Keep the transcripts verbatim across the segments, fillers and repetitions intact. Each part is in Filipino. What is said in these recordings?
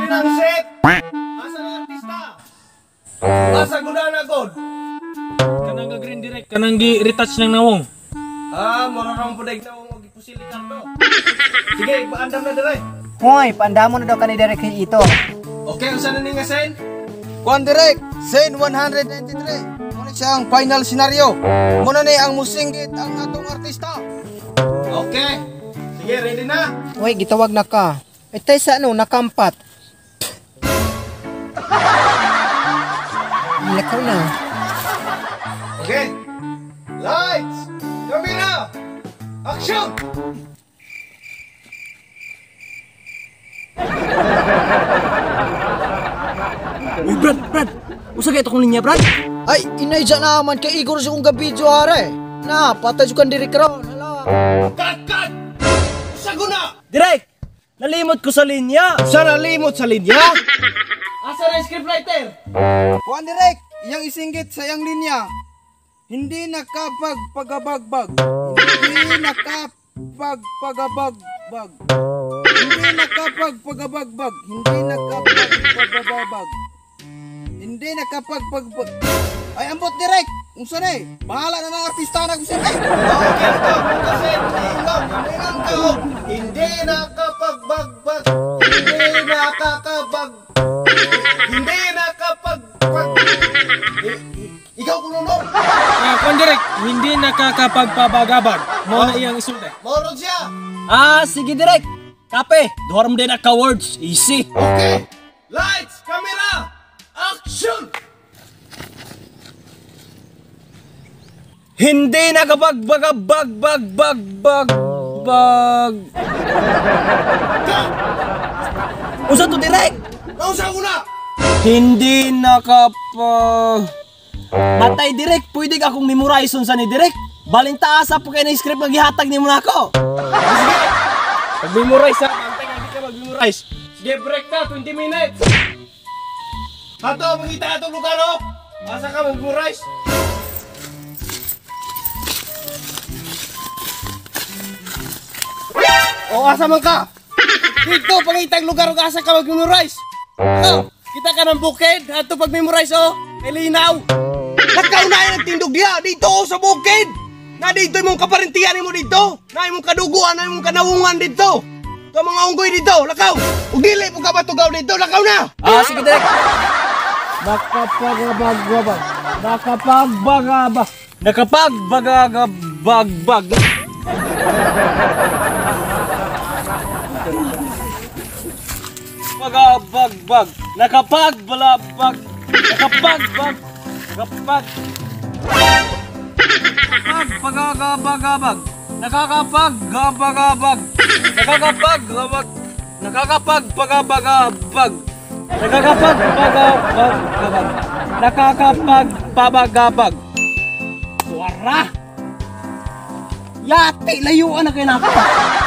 ready na ang set. Asa na artista? Asa guna na god? Kanang ga green direct, kanang gi retouch ng nawong. Ah, mororong puday nawong og ipusili karto. Sige, paandam na dire. Hoy, paandamo na daw kani direct kay ito. Okay, usa na ni nga sen? Kuan direct, Scene one ninety-three. Muna siya ang final scenario. Muna ni ang musinggit ang atong artista. Okay. Sige, ready na? Hoy, gitawag na ka. Eh, tay sa ano, nakampat. Lakaw na. Okay. Lights, camera, action! Uy, Brad, Brad. Usa kay itong linya, Brad? Ay, inay dyan naman kay Igor sa kong gabidyo, hare. Na, patay ka diri karon. Hala. Cut, cut! Usa guna! Direct! Nalimot ko sa linya! Usa na limot sa linya? Asa na yung scriptwriter? Kuan direct, iyang isinggit sa iyang linya. Hindi nakapagpagabagbag. Hindi nakapagpagabagbag. Hindi nakapagpagabagbag. Hindi nakapagpagabagbag. Hindi nakapagpagbag. Ay, ambot direct. Unsa na eh? Bahala na ng artista na kung sino. Okay, stop. Kasi tingog, tingog ka. Hindi nakapagbagbag. Hindi nakakabag. Hindi nakapagpag. Ikaw kulunong. Ah, kon direct, hindi nakakapagpabagabag. Mo na iyang isulti. Morod siya. Ah, sige direct. Kape, dorm din ka words. Easy. Okay. Lights, camera, action! Hindi nakapagbagbag-bag-bag-bag. Usa to direct. Nausa ko na. Hindi nakapag... Matay direct, pwede ka akong memorize sa ni direct. Balintaasa po kayo ng script na gihatag ni mo na ako. Sige, pag-memorize ha, antay nga ka mag-memorize. Sige, break na, twenty minutes. Hato, magkita atong lugar o. Asa ka mag-memorize? O, asa man ka? Dito, pangitang lugar o asa ka mag-memorize. O, kita ka ng bukid. Hato pag-memorize o. Kay linaw. Nagkaunayan ang tindog diya. Dito o sa bukid. Na dito yung kaparintiyan mo dito. Na yung kaduguan, na yung kanawungan dito. Ito mga unggoy dito. Lakaw. Ug dili mo ka batugaw dito. Lakaw na. Ah, sige direct. Nakapagbagabag. Nakapagbagabag. Nakapagbagabagbag. Bagabagbag. Nakapagbalabag. Nakapagbag. Nakapag. Nakapagpagagabagabag. Nakakapaggabagabag. Nakakapaggabag. Nakakapagpagabagabag. Nakakapagpagabagabag. Nakakapagpabagabag. Suara! Yate, layuan na kayo na ako.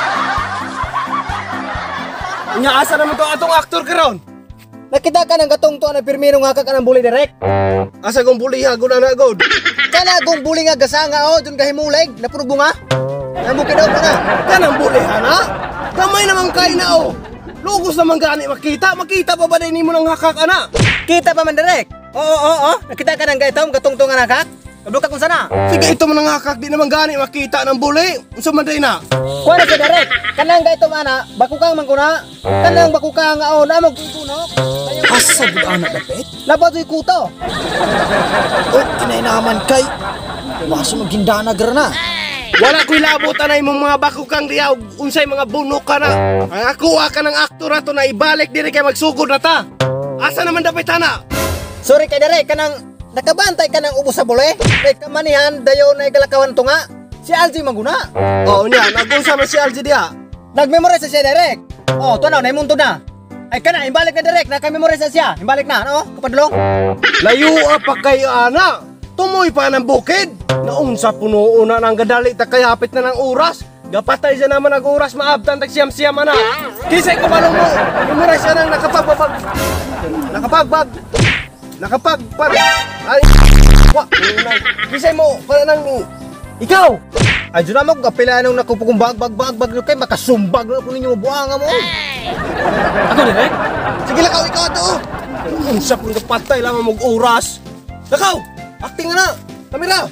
Inaasa naman to atong aktor karon. Nakita ka ng gatong to na pirmino nga ka ka ng buli direct. Asa kong buliha ko na nagod. Kana gong buli nga gasanga o, dun kahimuleg, napurubo nga. Namukin daw ka na. Kanang buliha na. Kamay naman kayo na o. Lugos naman gani makita. Makita pa ba din mo ng hakak ana? Kita pa man direct. Oo, oo, oo. Nakita ka ng gaitong gatong to nga nakak. Kablo ka kung sana. Sige, ito man ang hakak. Di naman gani makita ng buli. Unsa man din na? Kuha na sa direct. Kanang gaitong ana, bakukang mangkuna. Kanang bakukang nga o, namag kukunok. Asa gud anak dapat? Labat yung kuto. Oh, kinay naman kay. Waso magindana gra na. Wala ko'y labutan na imong mga bakukang diya. Unsay mga bunok ka na. Ang akuha ka ng aktor na to na ibalik diri kay magsugod na ta. Asa naman dapat na? Sorry kay direct, kanang nakabantay ka ng ubos sa bule. Kay kamanihan, dayo na igalakawan to nga. Si Algie maguna. Oo niya, nagunsa man si Algie diya. Nag-memorize sa siya direct. Oh, tunaw, naimunto na. Ay ka na, imbalik na direct, naka-memorize na siya. Imbalik na, ano? Kapadlong. Layo pa kayo ana. Tumoy pa ng bukid. Naunsa puno na nang gadali ta kay hapit na ng oras. Gapatay siya naman ang oras maabtan tag siyam-siyam ana. Kisay ko balong mo. Memorize siya nang nakapagbag. Nakapagbag. Nakapagbag. Ay. Wa. Kisay mo para nang ikaw. Ay, dyan naman kung kapila nung nakupukong bag, bag, bag, bag, kay makasumbag na po ninyo mabuanga mo. Ako direct? Sige lakaw, ikaw ato. Unsa pong kapatay lang mong oras. Lakaw, acting na. Kamera.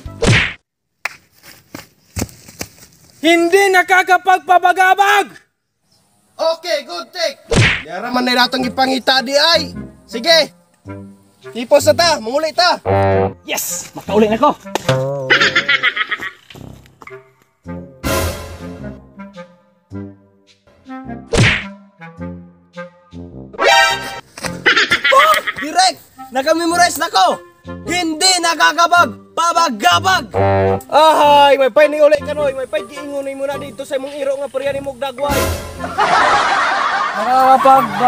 Hindi nakakapagpabagabag! Okay, good take. Yara man na natong ipangita di ay. Sige. Tipos na ta, manguli ta. Yes! Makauli na ko! Oh, direct! Nakamemorize na ko! Hindi nakakabag! Pabagabag! Ahay, may pay ni uli kanoy, may pay giingon mo na dito sa imong iro nga parya ni mog dagway. Nakakapagba...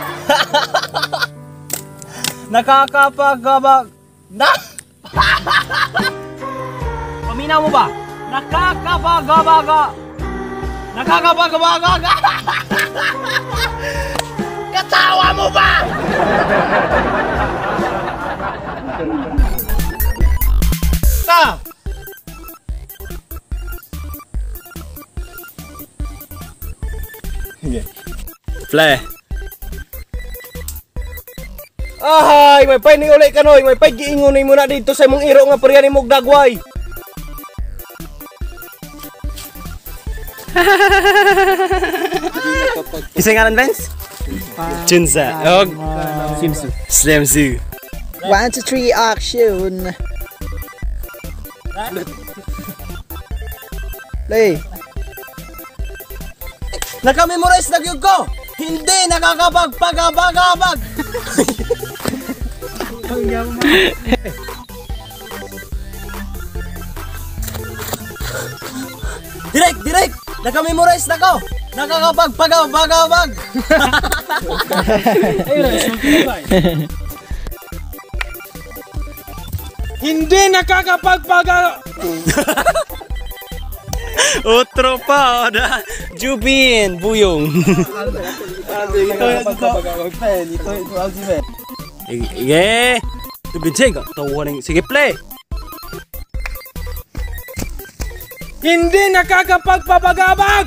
Nakakapagabag... Na... Paminaw mo ba? Nakakapagabaga... Nakakapagabaga... Katawa mo ba? Ta! Play. Ahay, may pay ni uli kanoy, may pay giingon mo na dito sa imong iro nga parya ni mog dagway. Isa nga rin, Vince? Chunza. Og... Slimsu. Slimsu. One, two, three, action! Play! Nakamemorize na gyud ko! Hindi nakakapagpagabagabag! Direk! Direk! Nakamemorize na ko! Nakakapagpagabagabag! Hindi nakakapagpaga... Otro pa, oda. Jubin, buyong. Sige. Sige, tawaning. Sige, play. Hindi nakakapagpabagabag!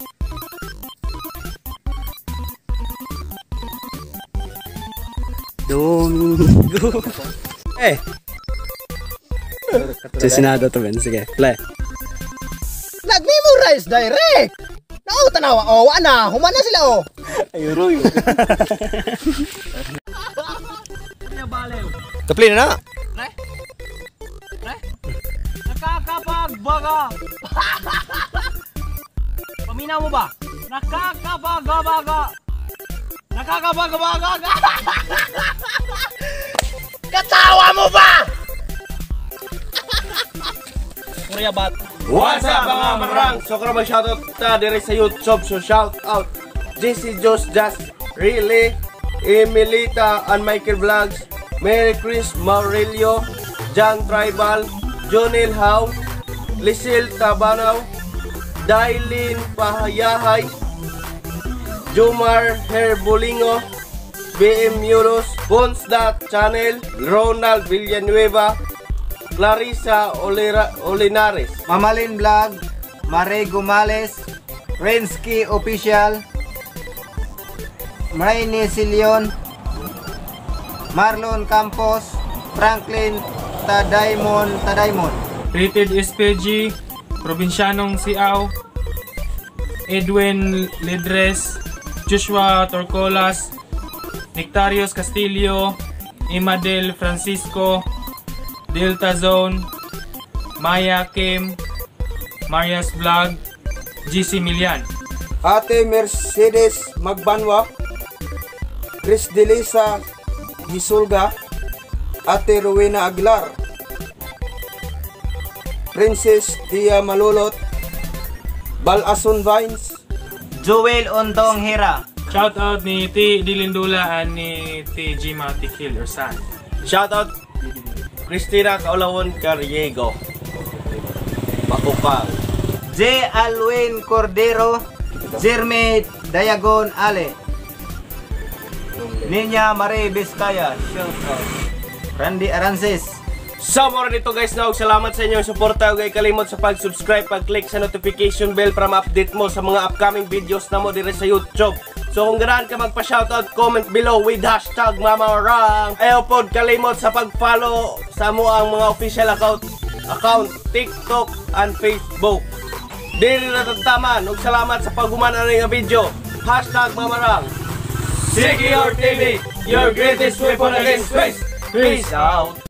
Domingo. Eh. Sisinado to, Ben. Sige, play. Nag-memorize direct! Nao, tanawa, oh, ana, humana sila, oh! Ayuro yun. Kapli na na. Pre? Pre? Nakakapagbaga! Paminaw mo ba? Nakakapagabaga! Nakakapagabaga! Katawa mo ba? Korea bat. What's up mga marang? So kung mag-shoutout ta dire sa YouTube, so shout out J C Josh Just Really, Emilita and Michael Vlogs, Merry Chris Maurelio, John Tribal, Jonel Howe, Lisil Tabanaw, Dailin Pahayahay, Jomar Herbolingo, B M Muros, Ponsdat Channel, Ronald Villanueva, Clarissa Olera, Olinares, Mamalin Vlog, Mare Gumales, Rensky Official, Marini Silion, Marlon Campos, Franklin Tadaymon Tadaymon, Rated S P G, Probinsyanong Siaw, Edwin Ledres, Joshua Torcolas, Nectarios Castillo, Imadel Francisco, Delta Zone, Maya Kim, Maria's Vlog, G C Milian. Ate Mercedes Magbanwa, Chris Delisa Gisulga, Ate Rowena Aguilar, Princess Tia Malulot, Balason Vines, Joel Ondong Hira. Shout out ni T. Dilindula and ni T. Jima Tikil Ursan. shoutout Cristina Kaulawon Carriego, Pakupang, J. Alwin Cordero, Jerme Dayagon Ale, Niña Marie Vizcaya, Randy Arances. So, mura dito guys na, salamat sa inyong suporta. Huwag kayo kalimot sa pag-subscribe, pag-click sa notification bell para ma-update mo sa mga upcoming videos na mo dire sa YouTube. So kung ganahan ka magpa-shoutout, comment below with hashtag Mamarang. Ayaw pod kalimot sa pag-follow sa mo ang mga official account, account TikTok and Facebook. Dili na tataman. Ug salamat sa pagumana ng video. Hashtag Mamarang. C K R T V, your greatest weapon against space. Peace out.